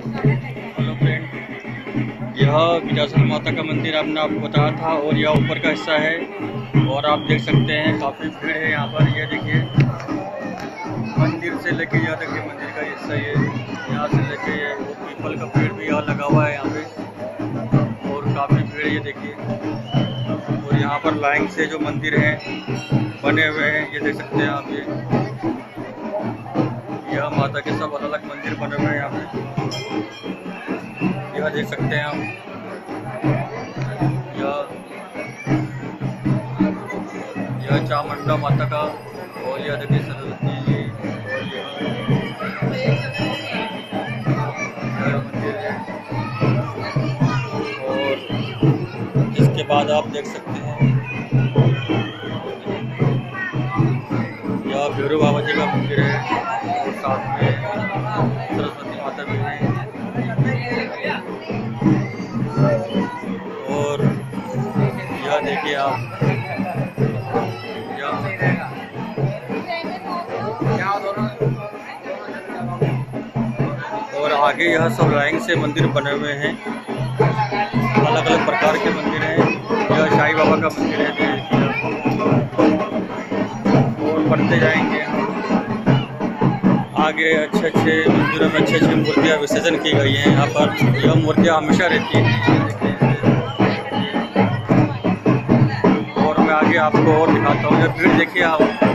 Hello friend, यह विंध्याचल माता का मंदिर आपने आपको बताया था और यह ऊपर का हिस्सा है और आप देख सकते हैं काफ़ी भीड़ है यहाँ पर। ये देखिए मंदिर से लेके यहाँ तक के मंदिर का हिस्सा ये यहाँ से लेके ये पीपल का पेड़ भी यहाँ लगा हुआ है यहाँ पे और काफ़ी भीड़ ये देखिए। और यहाँ पर लाइन से जो मंदिर हैं बने हुए हैं ये देख सकते हैं आप। यह माता के सब अलग अलग मंदिर बने हुए हैं यहाँ पे, यह देख सकते हैं आप। यह चामुंडा माता का और यह देखिए सरस्वती जी और यह मंदिर है। और इसके बाद आप देख सकते हैं यह भैरव बाबा जी का मंदिर है और साथ में सरस्वती माता भी है। और यह देखिए आप और आगे यह सब लाइन से मंदिर बने हुए हैं, अलग अलग प्रकार के मंदिर हैं। यह साईं बाबा का मंदिर है और बढ़ते जाएंगे आगे। अच्छे अच्छे मंदिरों में अच्छी मूर्तियाँ विसर्जन की गई हैं यहाँ पर। यह मूर्तियाँ हमेशा रहती हैं और मैं आगे आपको और दिखाता हूँ। यह भीड़ देखिए आप।